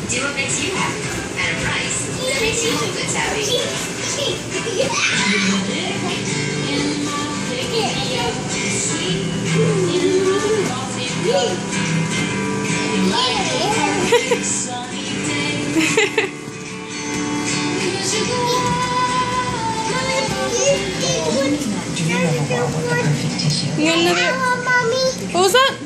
Do what makes you happy at a price that makes you Home Goods happy. You got another? What was that?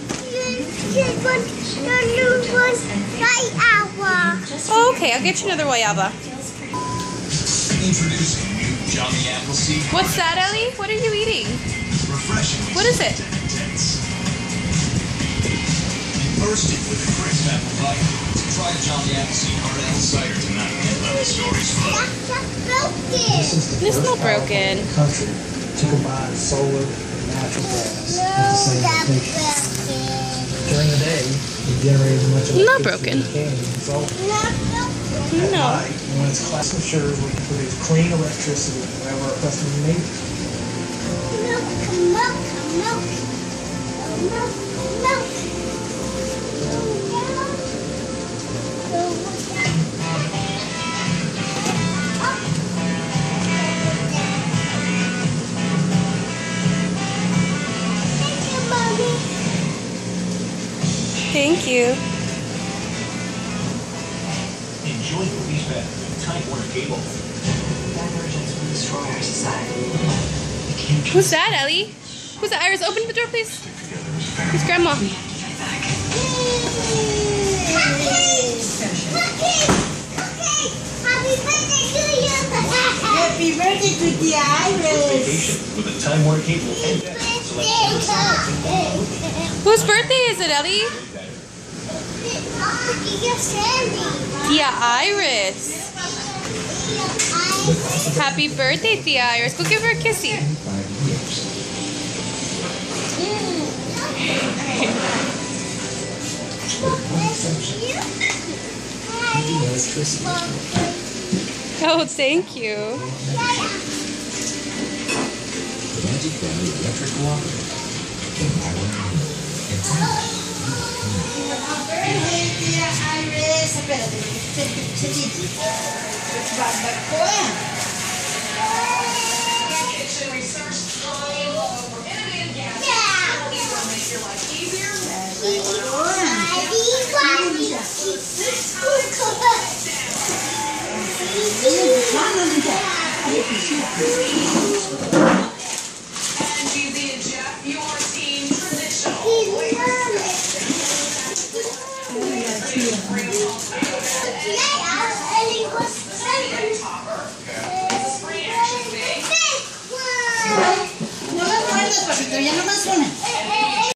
Oh, okay, I'll get you another guayaba. Introducing new Johnny Appleseed. What's that, Ellie? What are you eating? Refreshing. What is it? Thirsty with a crisp apple bite. Try Johnny Appleseed Hard Apple Cider tonight and let the stories flow. It's not broken. Country to combine solar and natural gas at the same location. During the day, we generate as much Not electricity broken. as we can using solar. At No. night, when it's class ensures we can produce clean electricity whenever our customers need it. Thank you. Enjoy movies better with Time Warner Cable. Who's that, Ellie? Who's that? Iris, open the door, please. Who's Grandma? Happy birthday to the Iris. Vacation with a Time Warner Cable and Whose birthday is it, Ellie? Tia Iris. Happy birthday, Tia Iris. Go give her a kissy. Oh, thank you. The Magic Valley Electric Cooperative. Iris. Espérate, se titi. Barbacoa. No me muerdas, papito, ya no más una.